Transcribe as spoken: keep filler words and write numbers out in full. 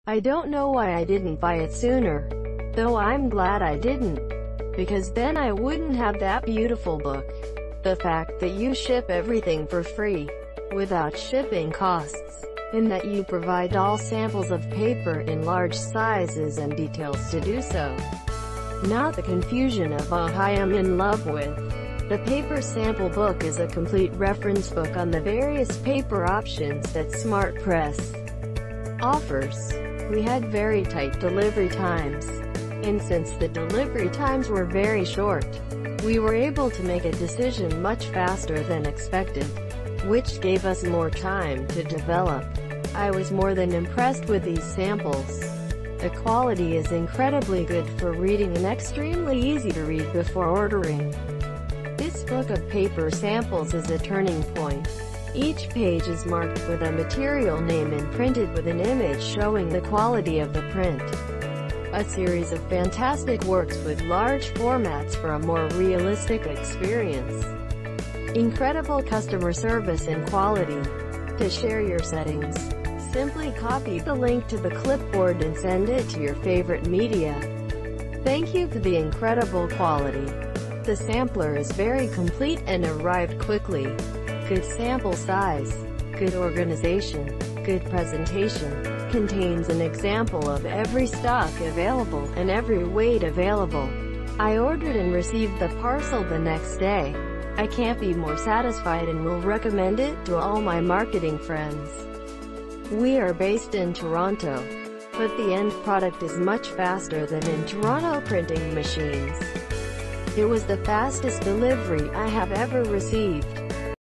I don't know why I didn't buy it sooner, though I'm glad I didn't, because then I wouldn't have that beautiful book. The fact that you ship everything for free, without shipping costs, and that you provide all samples of paper in large sizes and details to do so. Not the confusion of oh I am in love with. The paper sample book is a complete reference book on the various paper options that Smart Press offers. We had very tight delivery times, and since the delivery times were very short, we were able to make a decision much faster than expected, which gave us more time to develop. I was more than impressed with these samples. The quality is incredibly good for reading and extremely easy to read before ordering. This book of paper samples is a turning point. Each page is marked with a material name and printed with an image showing the quality of the print. A series of fantastic works with large formats for a more realistic experience. Incredible customer service and quality. To share your settings, simply copy the link to the clipboard and send it to your favorite media. Thank you for the incredible quality. The sampler is very complete and arrived quickly. Good sample size, good organization, good presentation. Contains an example of every stock available, and every weight available. I ordered and received the parcel the next day. I can't be more satisfied and will recommend it to all my marketing friends. We are based in Toronto, but the end product is much faster than in Toronto printing machines. It was the fastest delivery I have ever received.